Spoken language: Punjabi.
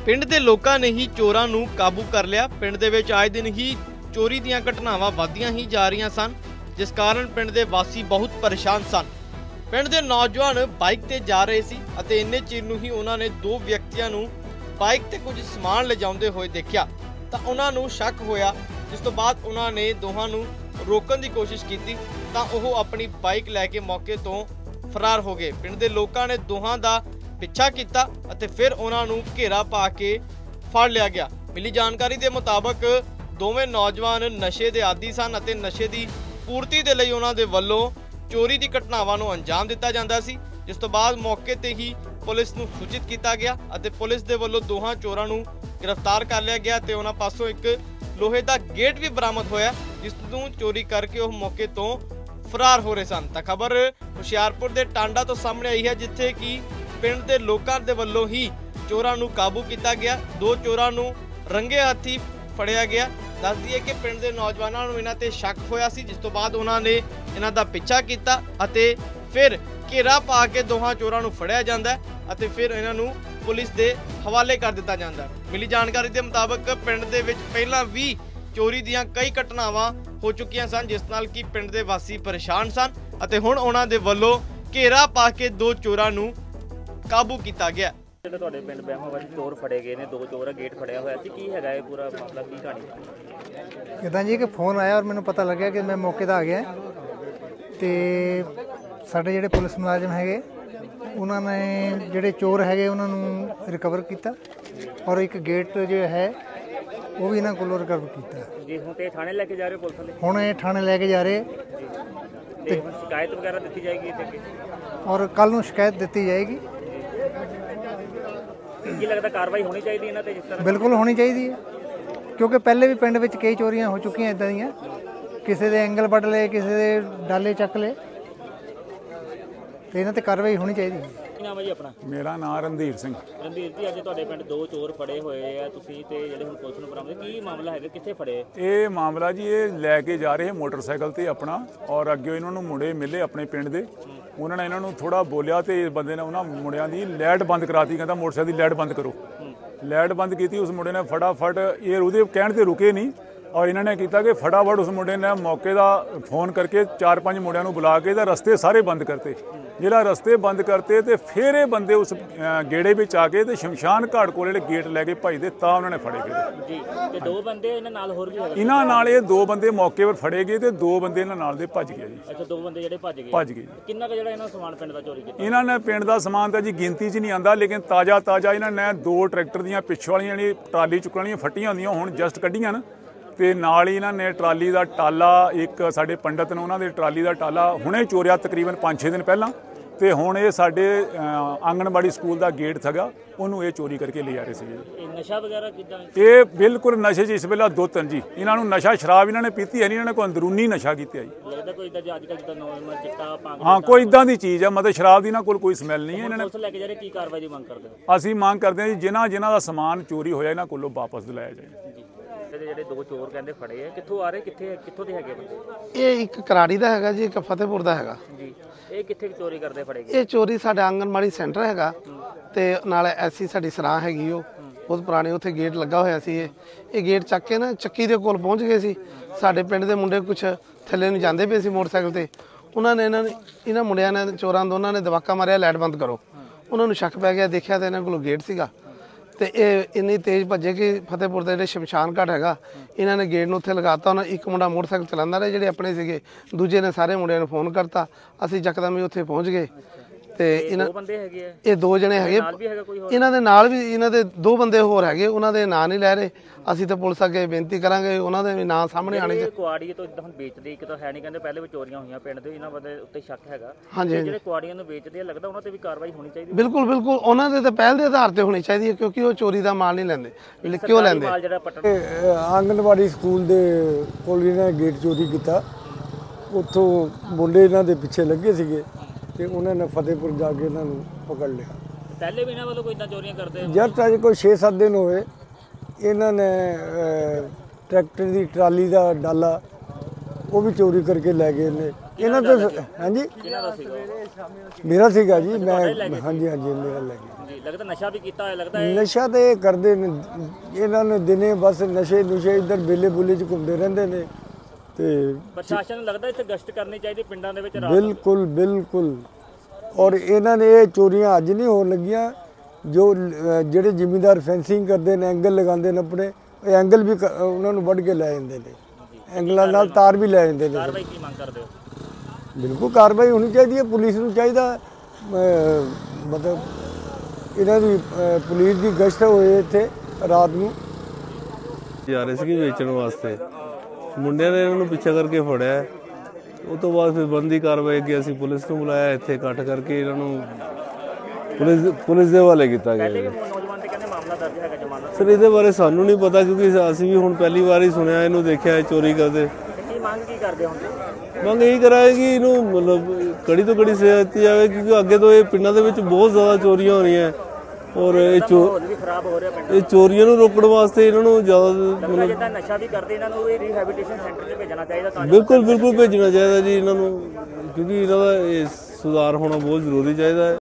ਪਿੰਡ ਦੇ ਲੋਕਾਂ ਨੇ ਹੀ ਚੋਰਾਂ ਨੂੰ ਕਾਬੂ ਕਰ ਲਿਆ। ਪਿੰਡ ਦੇ ਵਿੱਚ ਆਏ ਦਿਨ ਹੀ ਚੋਰੀ ਦੀਆਂ ਘਟਨਾਵਾਂ ਵੱਧਦੀਆਂ ਹੀ ਜਾ ਰਹੀਆਂ ਸਨ, ਜਿਸ ਕਾਰਨ ਪਿੰਡ ਦੇ ਵਾਸੀ ਬਹੁਤ ਪਰੇਸ਼ਾਨ ਸਨ। ਪਿੰਡ ਦੇ ਨੌਜਵਾਨ ਬਾਈਕ ਤੇ ਜਾ ਰਹੇ ਸੀ ਅਤੇ ਇੰਨੇ ਚਿਰ ਨੂੰ ਹੀ ਉਹਨਾਂ ਨੇ ਦੋ ਵਿਅਕਤੀਆਂ ਨੂੰ ਬਾਈਕ ਤੇ ਕੁਝ ਸਮਾਨ ਲਿਜਾਉਂਦੇ ਹੋਏ ਦੇਖਿਆ ਤਾਂ ਉਹਨਾਂ ਨੂੰ ਸ਼ੱਕ ਹੋਇਆ, ਜਿਸ ਤੋਂ ਬਾਅਦ ਉਹਨਾਂ ਨੇ ਦੋਹਾਂ ਨੂੰ ਰੋਕਣ ਦੀ ਕੋਸ਼ਿਸ਼ ਕੀਤੀ ਤਾਂ ਉਹ ਆਪਣੀ ਬਾਈਕ ਲੈ ਕੇ ਮੌਕੇ ਤੋਂ ਫਰਾਰ ਹੋ ਗਏ। ਪਿੰਡ ਦੇ ਲੋਕਾਂ ਨੇ ਦੋਹਾਂ ਦਾ ਪਿੱਛਾ ਕੀਤਾ ਅਤੇ ਫਿਰ ਉਹਨਾਂ ਨੂੰ ਘੇਰਾ ਪਾ ਕੇ ਫੜ ਲਿਆ ਗਿਆ। ਮਿਲੀ ਜਾਣਕਾਰੀ ਦੇ ਮੁਤਾਬਕ ਦੋਵੇਂ ਨੌਜਵਾਨ ਨਸ਼ੇ ਦੇ ਆਦੀ ਸਨ ਅਤੇ ਨਸ਼ੇ ਦੀ ਪੂਰਤੀ ਦੇ ਲਈ ਉਹਨਾਂ ਦੇ ਵੱਲੋਂ ਚੋਰੀ ਦੀ ਘਟਨਾਵਾਂ ਨੂੰ ਅੰਜਾਮ ਦਿੱਤਾ ਜਾਂਦਾ ਸੀ, ਜਿਸ ਤੋਂ ਬਾਅਦ ਮੌਕੇ ਤੇ ਹੀ ਪੁਲਿਸ ਨੂੰ ਸੂਚਿਤ ਕੀਤਾ ਗਿਆ ਅਤੇ ਪੁਲਿਸ ਦੇ ਵੱਲੋਂ ਦੋਹਾਂ ਚੋਰਾਂ ਨੂੰ ਗ੍ਰਿਫਤਾਰ ਕਰ ਲਿਆ ਗਿਆ ਤੇ ਉਹਨਾਂ ਪਾਸੋਂ ਇੱਕ ਲੋਹੇ ਦਾ ਗੇਟ ਵੀ ਬਰਾਮਦ ਹੋਇਆ, ਜਿਸ ਨੂੰ ਚੋਰੀ ਕਰਕੇ ਉਹ ਮੌਕੇ ਤੋਂ ਫਰਾਰ ਹੋ ਰਹੇ ਸਨ। ਤਾਂ ਖਬਰ ਹੁਸ਼ਿਆਰਪੁਰ ਦੇ ਟਾਂਡਾ ਤੋਂ ਸਾਹਮਣੇ ਆਈ ਹੈ, ਜਿੱਥੇ ਕਿ ਪਿੰਡ ਦੇ ਲੋਕਾਂ ਦੇ ਵੱਲੋਂ ਹੀ ਚੋਰਾਂ ਨੂੰ ਕਾਬੂ ਕੀਤਾ ਗਿਆ। ਦੋ ਚੋਰਾਂ ਨੂੰ ਰੰਗੇ ਹੱਥੀ ਫੜਿਆ ਗਿਆ। ਦੱਸ ਦਈਏ ਕਿ ਪਿੰਡ ਦੇ ਨੌਜਵਾਨਾਂ ਨੂੰ ਇਹਨਾਂ ਤੇ ਸ਼ੱਕ ਹੋਇਆ ਸੀ, ਜਿਸ ਤੋਂ ਬਾਅਦ ਉਹਨਾਂ ਨੇ ਇਹਨਾਂ ਦਾ ਪਿੱਛਾ ਕੀਤਾ ਅਤੇ ਫਿਰ ਘੇਰਾ ਪਾ ਕੇ ਦੋਹਾਂ ਚੋਰਾਂ ਨੂੰ ਫੜਿਆ ਜਾਂਦਾ ਅਤੇ ਫਿਰ ਇਹਨਾਂ ਨੂੰ ਪੁਲਿਸ ਦੇ ਹਵਾਲੇ ਕਰ ਦਿੱਤਾ ਜਾਂਦਾ। ਮਿਲੀ ਜਾਣਕਾਰੀ ਦੇ ਮੁਤਾਬਕ ਪਿੰਡ ਦੇ ਵਿੱਚ ਪਹਿਲਾਂ ਵੀ ਚੋਰੀ ਦੀਆਂ ਕਈ ਘਟਨਾਵਾਂ ਹੋ ਚੁੱਕੀਆਂ ਸਨ, ਜਿਸ ਨਾਲ ਕਿ ਪਿੰਡ ਦੇ ਵਾਸੀ ਪਰੇਸ਼ਾਨ ਸਨ ਅਤੇ ਹੁਣ ਉਹਨਾਂ ਦੇ ਵੱਲੋਂ ਘੇਰਾ ਪਾ ਕੇ ਦੋ ਚੋਰਾਂ ਨੂੰ ਕਾਬੂ ਕੀਤਾ ਗਿਆ। ਜਿਹੜੇ ਤੁਹਾਡੇ ਪਿੰਡ ਬਹਿਮਾਵਾਲ ਚੋਰ ਫੜੇ ਗਏ ਨੇ, ਦੋ ਚੋਰ ਗੇਟ ਫੜਿਆ ਹੋਇਆ ਸੀ, ਕੀ ਹੈਗਾ ਇਹ ਪੂਰਾ ਮਾਮਲਾ, ਕੀ ਕਹਾਣੀ? ਇੱਦਾਂ ਜੀ ਕਿ ਫੋਨ ਆਇਆ ਔਰ ਮੈਨੂੰ ਪਤਾ ਲੱਗਿਆ ਕਿ ਮੈਂ ਮੌਕੇ 'ਤੇ ਆ ਗਿਆ ਤੇ ਸਾਡੇ ਜਿਹੜੇ ਪੁਲਿਸ ਮੁਲਾਜ਼ਮ ਹੈਗੇ ਉਹਨਾਂ ਨੇ ਜਿਹੜੇ ਚੋਰ ਹੈਗੇ ਉਹਨਾਂ ਨੂੰ ਰਿਕਵਰ ਕੀਤਾ ਔਰ ਇੱਕ ਗੇਟ ਜੋ ਹੈ ਉਹ ਵੀ ਇਹਨਾਂ ਕੋਲੋਂ ਰਿਕਵਰ ਕੀਤਾ ਜੀ। ਹੁਣ ਤੇ ਥਾਣੇ ਲੈ ਕੇ ਜਾ ਰਹੇ ਪੁਲਿਸ ਵਾਲੇ? ਹੁਣ ਇਹ ਥਾਣੇ ਲੈ ਕੇ ਜਾ ਰਹੇ ਤੇ ਹੁਣ ਸ਼ਿਕਾਇਤ ਵਗੈਰਾ ਦਿੱਤੀ ਜਾਏਗੀ ਇੱਥੇ ਔਰ ਕੱਲ ਨੂੰ ਸ਼ਿਕਾਇਤ ਦਿੱਤੀ ਜਾਏਗੀ। ਕੀ ਲੱਗਦਾ ਕਾਰਵਾਈ ਹੋਣੀ ਚਾਹੀਦੀ ਇਹਨਾਂ ਤੇ? ਜਿਸ ਤਰ੍ਹਾਂ ਬਿਲਕੁਲ ਹੋਣੀ ਚਾਹੀਦੀ ਹੈ, ਕਿਉਂਕਿ ਪਹਿਲੇ ਵੀ ਪਿੰਡ ਵਿੱਚ ਕਈ ਚੋਰੀਆਂ ਹੋ ਚੁੱਕੀਆਂ ਇੱਦਾਂ ਦੀਆਂ, ਕਿਸੇ ਦੇ ਐਂਗਲ ਵੱਢ ਲਏ, ਕਿਸੇ ਦੇ ਡਾਲੇ ਚੱਕ ਲਏ, ਤੇ ਇਹਨਾਂ ਤੇ ਕਾਰਵਾਈ ਹੋਣੀ ਚਾਹੀਦੀ ਹੈ। ਕੀ ਨਾਮ ਹੈ ਜੀ ਆਪਣਾ? ਮੇਰਾ ਨਾਮ ਰਣਧੀਰ ਸਿੰਘ। ਰਣਧੀਰ ਜੀ, ਅੱਜ ਤੁਹਾਡੇ ਪਿੰਡ ਦੋ ਚੋਰ ਫੜੇ ਹੋਏ ਆ ਤੁਸੀਂ ਤੇ ਜਿਹੜੇ ਹੁਣ ਪੁਲਿਸ ਨੂੰ ਬਰਾਮਦ, ਕੀ ਮਾਮਲਾ ਹੈਗਾ, ਕਿੱਥੇ ਫੜੇ? ਇਹ ਮਾਮਲਾ ਜੀ ਇਹ ਲੈ ਕੇ ਜਾ ਰਹੇ ਮੋਟਰਸਾਈਕਲ ਤੇ ਆਪਣਾ, ਔਰ ਅੱਗੇ ਇਹਨਾਂ ਨੂੰ ਮੁੰਡੇ ਮਿਲੇ ਆਪਣੇ ਪਿੰਡ ਦੇ, ਉਹਨਾਂ ਨੇ ਇਹਨਾਂ ਨੂੰ ਥੋੜਾ ਬੋਲਿਆ ਤੇ ਇਸ ਬੰਦੇ ਨੇ ਉਹਨਾਂ ਮੁੰਡਿਆਂ ਦੀ ਲਾਈਟ ਬੰਦ ਕਰਾਤੀ, ਕਹਿੰਦਾ ਮੋਟਰਸਾਈਕਲ ਦੀ ਲਾਈਟ ਬੰਦ ਕਰੋ। ਲਾਈਟ ਬੰਦ ਕੀਤੀ, ਉਸ ਮੁੰਡੇ ਨੇ ਫਟਾਫਟ, ਇਹ ਉਹਦੇ ਕਹਿਣ ਤੇ ਰੁਕੇ ਨਹੀਂ ਔਰ ਇਹਨਾਂ ਨੇ ਕੀਤਾ ਕਿ ਫਟਾਫਟ ਉਸ ਮੁੰਡੇ ਨੇ ਮੌਕੇ ਦਾ ਫੋਨ ਕਰਕੇ 4-5 ਮੁੰਡਿਆਂ ਨੂੰ ਬੁਲਾ ਕੇ ਇਹਦਾ ਰਸਤੇ ਸਾਰੇ ਬੰਦ ਕਰਤੇ। ਜਿਹੜਾ ਰਸਤੇ ਬੰਦ ਕਰਤੇ ਤੇ ਫਿਰ ਇਹ ਬੰਦੇ ਉਸ ਗੇੜੇ ਵਿੱਚ ਆ ਕੇ ਤੇ ਸ਼ਮਸ਼ਾਨ ਘਾਟ ਕੋਲ ਜਿਹੜੇ ਗੇਟ ਲੈ ਕੇ ਭਜਦੇ, ਤਾਂ ਉਹਨਾਂ ਨੇ ਫੜੇ ਗਏ ਜੀ। ਤੇ ਦੋ ਬੰਦੇ ਇਹਨਾਂ ਨਾਲ ਹੋਰ ਵੀ ਹੈਗੇ? ਇਹਨਾਂ ਨਾਲ ਇਹ ਦੋ ਬੰਦੇ ਮੌਕੇ 'ਤੇ ਫੜੇ ਗਏ ਤੇ ਦੋ ਬੰਦੇ ਇਹਨਾਂ ਨਾਲ ਦੇ ਭੱਜ ਗਏ ਜੀ। ਅੱਛਾ, ਦੋ ਬੰਦੇ ਜਿਹੜੇ ਭੱਜ ਗਏ। ਜੀ। ਕਿੰਨਾ ਕੁ ਜਿਹੜਾ ਇਹਨਾਂ ਸਮਾਨ ਪਿੰਡ ਦਾ ਚੋਰੀ ਕੀਤਾ? ਇਹਨਾਂ ਨੇ ਪਿੰਡ ਦਾ ਸਮਾਨ ਤਾਂ ਜੀ ਗਿਣਤੀ 'ਚ ਨਹੀਂ ਆਂਦਾ, ਲੇਕਿਨ ਤਾਜ਼ਾ ਇਹਨਾਂ ਨੇ ਦੋ ਟਰੈਕਟਰ ਦੀਆਂ ਪਿੱਛੋਂ ਵਾਲੀਆਂ ਜਿਹੜੀ ਟਰਾਲੀ ਚੁੱਕਣ ਵਾਲੀਆਂ ਫੱਟੀਆਂ ਹੁੰਦੀਆਂ ਹੁਣ ਜਸਟ ਕੱਢੀਆਂ ਨਾ, ਤੇ ਨਾਲ ਹੀ ਇਹਨਾਂ ਨੇ ਟਰਾਲੀ ਦਾ ਟਾਲਾ, ਇੱਕ ਸਾਡੇ ਪੰਡਤ ਨੇ ਉਹਨਾਂ ਦੇ ਟਰਾਲੀ ਦਾ ਟਾਲਾ ਹੁਣੇ ਚੋਰਿਆ ਤਕਰੀਬਨ 5-6 ਦਿਨ ਪਹਿਲਾਂ, ਤੇ ਹੁਣ ਇਹ ਸਾਡੇ ਆਂਗਣਵਾੜੀ ਸਕੂਲ ਦਾ ਗੇਟ ਸੀਗਾ, ਉਹਨੂੰ ਇਹ ਚੋਰੀ ਕਰਕੇ ਲੈ ਜਾ ਰਹੇ ਸੀਗੇ। ਇਹ ਨਸ਼ਾ ਵਗੈਰਾ ਕਿੱਦਾਂ? ਇਹ ਬਿਲਕੁਲ ਨਸ਼ੇ 'ਚ ਇਸ ਵੇਲੇ ਦੋ ਤਿੰਨ ਜੀ। ਇਹਨਾਂ ਨੂੰ ਨਸ਼ਾ ਸ਼ਰਾਬ ਇਹਨਾਂ ਨੇ ਪੀਤੀ ਹੈ ਨਹੀਂ, ਇਹਨਾਂ ਨੇ ਕੋਈ ਅੰਦਰੂਨੀ ਨਸ਼ਾ ਕੀਤਾ ਜੀ। ਲੱਗਦਾ ਕੋਈ ਇਦਾਂ ਅੱਜ ਕੱਲ੍ਹ ਜਿੱਦਾਂ ਨੌਜਵਾਨ ਚਿੱਟਾ ਭੰਗ? ਹਾਂ, ਕੋਈ ਇਦਾਂ ਦੀ ਚੀਜ਼ ਹੈ, ਮਤਲਬ ਸ਼ਰਾਬ ਦੀ ਇਹਨਾਂ ਕੋਲ ਕੋਈ ਸਮੈਲ ਨਹੀਂ ਹੈ। ਇਹਨਾਂ ਨੇ ਪੁਲਿਸ ਲੈ ਕੇ ਜਾ ਰਹੇ, ਕੀ ਕਾਰਵਾਈ ਦੀ ਮੰਗ ਕਰਦੇ ਹੋ? ਅਸੀਂ ਮੰਗ ਕਰਦੇ ਹਾਂ ਜੀ, ਜਿਨ੍ਹਾਂ ਦਾ ਸਮਾਨ ਚੋਰੀ ਹੋਇਆ ਇਹਨਾਂ ਕੋਲੋਂ ਵਾਪਸ ਦਿਲਾਇਆ ਜਾਏ ਜੀ। ਜਿਹੜੇ ਦੋ ਚੋਰ ਕਹਿੰਦੇ ਫੜੇ ਆ, ਕਿੱਥੋਂ ਆ ਰਹੇ, ਕਿੱਥੋਂ ਦੇ ਹੈਗੇ ਬੰਦੇ? ਇਹ ਇੱਕ ਕਰਾੜੀ ਦਾ ਹੈਗਾ ਜੀ, ਇੱਕ ਫਤਿਹਪੁਰ ਦਾ ਹੈਗਾ ਜੀ। ਇਹ ਕਿੱਥੇ ਚੋਰੀ ਕਰਦੇ ਫੜੇ ਗਏ? ਇਹ ਚੋਰੀ ਸਾਡਾ ਆਂਗਨਵਾੜੀ ਸੈਂਟਰ ਹੈਗਾ ਤੇ ਨਾਲ ਐਸੀ ਸਾਡੀ ਸਰਾਂ ਹੈਗੀ, ਉਹ ਬਹੁਤ ਪੁਰਾਣੇ, ਉੱਥੇ ਗੇਟ ਲੱਗਾ ਹੋਇਆ ਸੀ। ਇਹ ਗੇਟ ਚੱਕ ਕੇ ਨਾ ਚੱਕੀ ਦੇ ਕੋਲ ਪਹੁੰਚ ਗਏ ਸੀ। ਸਾਡੇ ਪਿੰਡ ਦੇ ਮੁੰਡੇ ਕੁਛ ਥੱਲੇ ਨੂੰ ਜਾਂਦੇ ਪਏ ਸੀ ਮੋਟਰਸਾਈਕਲ ਤੇ, ਉਹਨਾਂ ਨੇ ਇਹਨਾਂ ਮੁੰਡਿਆਂ ਨੇ, ਚੋਰਾਂ ਦੋਨਾਂ ਨੇ ਦਵਾਕਾ ਮਾਰਿਆ, ਲਾਈਟ ਬੰਦ ਕਰੋ। ਉਹਨਾਂ ਨੂੰ ਸ਼ੱਕ ਪੈ ਗਿਆ, ਦੇਖਿਆ ਤਾਂ ਇਹਨਾਂ ਕੋਲ ਗੇਟ ਸੀਗਾ ਤੇ ਇਹ ਇੰਨੀ ਤੇਜ਼ ਭੱਜੇ ਕਿ ਫਤਿਹਪੁਰ ਦਾ ਜਿਹੜੇ ਸ਼ਮਸ਼ਾਨ ਘਾਟ ਹੈਗਾ, ਇਹਨਾਂ ਨੇ ਗੇਟ ਨੂੰ ਉੱਥੇ ਲਗਾਤਾ। ਉਹਨਾਂ ਇੱਕ ਮੁੰਡਾ ਮੋਟਰਸਾਈਕਲ ਚਲਾਉਂਦਾ ਰਿਹਾ, ਜਿਹੜੇ ਆਪਣੇ ਸੀਗੇ, ਦੂਜੇ ਨੇ ਸਾਰੇ ਮੁੰਡਿਆਂ ਨੂੰ ਫੋਨ ਕਰਤਾ। ਅਸੀਂ ਯਕਦਮ ਹੀ ਉੱਥੇ ਪਹੁੰਚ ਗਏ ਤੇ ਦੋ ਬੰਦੇ ਹੈਗੇ ਆ, ਇਹ ਦੋ ਜਣੇ ਹੈਗੇ, ਇਹਨਾਂ ਦੇ ਨਾਲ ਵੀ ਇਹਨਾਂ ਦੇ ਦੋ ਬੰਦੇ ਹੋਰ ਹੈਗੇ, ਉਹਨਾਂ ਦੇ ਨਾਂ ਨਹੀਂ ਲੈ ਰਹੇ। ਅਸੀਂ ਤਾਂ ਪੁਲਿਸ ਅੱਗੇ ਬੇਨਤੀ ਕਰਾਂਗੇ ਉਹਨਾਂ ਦੇ ਵੀ ਨਾਂ ਸਾਹਮਣੇ ਆਣੇ ਚਾਹੀਦੇ। ਕੁਆੜੀਏ ਤੋਂ ਇਦਾਂ ਹੁਣ ਵੇਚਦੇ, ਇੱਕ ਤਾਂ ਹੈ ਨਹੀਂ, ਕਹਿੰਦੇ ਪਹਿਲੇ ਵੀ ਚੋਰੀਆਂ ਹੋਈਆਂ ਪਿੰਡ ਦੇ, ਇਹਨਾਂ ਬੰਦੇ ਉੱਤੇ ਸ਼ੱਕ ਹੈਗਾ। ਹਾਂਜੀ, ਜਿਹੜੇ ਕੁਆੜੀਆਂ ਨੂੰ ਵੇਚਦੇ ਆ, ਲੱਗਦਾ ਉਹਨਾਂ ਤੇ ਵੀ ਕਾਰਵਾਈ ਹੋਣੀ ਚਾਹੀਦੀ? ਬਿਲਕੁਲ ਬਿਲਕੁਲ, ਉਹਨਾਂ ਦੇ ਤਾਂ ਪਹਿਲ ਦੇ ਆਧਾਰ ਤੇ ਹੋਣੀ ਚਾਹੀਦੀ ਹੈ, ਕਿਉਂਕਿ ਉਹ ਚੋਰੀ ਦਾ ਮਾਲ ਨਹੀਂ ਲੈਂਦੇ। ਕਿਉਂ ਲੈਂਦੇ? ਆਂਗਨਵਾੜੀ ਸਕੂਲ ਦੇ ਕੋਲ ਇਹਨਾਂ ਨੇ ਗੇਟ ਚੋਰੀ ਕੀਤਾ, ਉੱਥੋਂ ਮੁੰਡੇ ਇਹਨਾਂ ਦੇ ਪਿੱਛੇ ਲੱਗੇ ਸੀਗੇ ਤੇ ਉਹਨਾਂ ਨੇ ਫਤਿਹਪੁਰ ਜਾ ਕੇ ਇਹਨਾਂ ਨੂੰ ਪਕੜ ਲਿਆ। ਪਹਿਲੇ ਵੀ ਇਹਨਾਂ ਵੱਲੋਂ ਕੋਈ ਇਦਾਂ ਚੋਰੀਆਂ ਕਰਦੇ? ਜਦ ਅਜੇ ਕੋਈ 6-7 ਦਿਨ ਹੋਏ, ਇਹਨਾਂ ਨੇ ਟਰੈਕਟਰ ਦੀ ਟਰਾਲੀ ਦਾ ਡਾਲਾ ਉਹ ਵੀ ਚੋਰੀ ਕਰਕੇ ਲੈ ਗਏ ਨੇ। ਇਹਨਾਂ ਤੋਂ ਹਾਂਜੀ, ਮੇਰਾ ਸੀਗਾ ਜੀ, ਮੈਂ ਹਾਂਜੀ ਮੇਰਾ ਲੈ ਗਏ। ਜੀ ਲੱਗਦਾ ਨਸ਼ਾ ਵੀ ਕੀਤਾ ਹੋਇਆ ਲੱਗਦਾ ਹੈ। ਨਸ਼ਾ ਤੇ ਇਹ ਕਰਦੇ ਨੇ, ਇਹਨਾਂ ਨੇ ਦਿਨੇ ਬਸ ਨਸ਼ੇ ਨੁਸ਼ੇ ਇੱਧਰ ਬੇਲੇ ਬੁਲੇ 'ਚ ਘੁੰਮਦੇ ਰਹਿੰਦੇ ਨੇ। ਤੇ ਪ੍ਰਸ਼ਾਸਨ ਨੂੰ ਲੱਗਦਾ ਇੱਥੇ ਗਸ਼ਤ ਕਰਨੀ ਚਾਹੀਦੀ ਪਿੰਡਾਂ ਦੇ ਵਿੱਚ ਰਾਤ ਬਿਲਕੁਲ ਬਿਲਕੁਲ। ਔਰ ਇਹਨਾਂ ਨੇ ਇਹ ਚੋਰੀਆਂ ਅੱਜ ਨਹੀਂ ਹੋਣ ਲੱਗੀਆਂ, ਜੋ ਜਿਹੜੇ ਜ਼ਿਮੀਂਦਾਰ ਫੈਂਸਿੰਗ ਕਰਦੇ ਨੇ, ਐਂਗਲ ਲਗਾਉਂਦੇ ਨੇ ਆਪਣੇ, ਇਹ ਐਂਗਲ ਵੀ ਉਹਨਾਂ ਨੂੰ ਵੱਢ ਕੇ ਲੈ ਜਾਂਦੇ ਨੇ, ਐਂਗਲਾਂ ਨਾਲ ਤਾਰ ਵੀ ਲੈ ਜਾਂਦੇ ਨੇ। ਕਾਰਵਾਈ ਕੀ ਮੰਗ ਕਰਦੇ ਹੋ? ਬਿਲਕੁਲ ਕਾਰਵਾਈ ਹੋਣੀ ਚਾਹੀਦੀ ਹੈ, ਪੁਲਿਸ ਨੂੰ ਚਾਹੀਦਾ, ਮਤਲਬ ਇਹਨਾਂ ਦੀ ਪੁਲਿਸ ਦੀ ਗਸ਼ਤ ਹੋਏ ਇੱਥੇ ਰਾਤ ਨੂੰ। ਜਾ ਰਹੇ ਸੀ ਵੇਚਣ ਵਾਸਤੇ, ਮੁੰਡਿਆਂ ਨੇ ਇਹਨਾਂ ਨੂੰ ਪਿੱਛਾ ਕਰਕੇ ਫੜਿਆ। ਉਹ ਤੋਂ ਬਾਅਦ ਫਿਰ ਬੰਦੀ ਕਾਰਵਾਈ ਅੱਗੇ ਅਸੀਂ ਪੁਲਿਸ ਨੂੰ ਬੁਲਾਇਆ, ਇੱਥੇ ਇਕੱਠ ਕਰਕੇ ਇਹਨਾਂ ਨੂੰ ਪੁਲਿਸ ਦੇ ਹਵਾਲੇ ਕੀਤਾ ਗਿਆ। ਨੌਜਵਾਨ ਤੇ ਕਹਿੰਦੇ ਮਾਮਲਾ ਦਰਜ ਹੈਗਾ ਜ਼ਮਾਨਤ। ਸਰ ਇਹਦੇ ਬਾਰੇ ਸਾਨੂੰ ਨਹੀਂ ਪਤਾ, ਕਿਉਂਕਿ ਅਸੀਂ ਵੀ ਹੁਣ ਪਹਿਲੀ ਵਾਰ ਹੀ ਸੁਣਿਆ, ਇਹਨੂੰ ਦੇਖਿਆ ਚੋਰੀ ਕਰਦੇ। ਕੀ ਮੰਗ ਕੀ ਕਰਦੇ ਹੋ? ਮੰਗ ਇਹੀ ਕਰਾਂਗੇ ਕਿ ਇਹਨੂੰ ਮਤਲਬ ਕੜੀ ਤੋਂ ਕੜੀ ਸਜ਼ਾ ਦਿੱਤੀ ਜਾਵੇ, ਕਿਉਂਕਿ ਅੱਗੇ ਤੋਂ ਇਹ ਪਿੰਡਾਂ ਦੇ ਵਿੱਚ ਬਹੁਤ ਜ਼ਿਆਦਾ ਚੋਰੀਆਂ ਹੋ ਰਹੀਆਂ ਔਰ ਵੀ ਖਰਾਬ ਹੋ ਰਿਹਾ ਪਿੰਡ। ਇਹ ਚੋਰੀਆਂ ਨੂੰ ਰੋਕਣ ਵਾਸਤੇ ਇਹਨਾਂ ਨੂੰ ਜ਼ਿਆਦਾ ਲੱਗਦਾ ਜਿੱਦਾਂ ਨਸ਼ਾ ਵੀ ਕਰਦੇ ਇਹਨਾਂ ਨੂੰ ਵੀ ਰੀਹੈਬਿਲਿਟੇਸ਼ਨ ਸੈਂਟਰ 'ਚ ਭੇਜਣਾ ਚਾਹੀਦਾ ਤਾਂ ਬਿਲਕੁਲ ਭੇਜਣਾ ਚਾਹੀਦਾ ਜੀ ਇਹਨਾਂ ਨੂੰ, ਕਿਉਂਕਿ ਇਹਨਾਂ ਦਾ ਇਹ ਸੁਧਾਰ ਹੋਣਾ ਬਹੁਤ ਜ਼ਰੂਰੀ ਚਾਹੀਦਾ ਹੈ।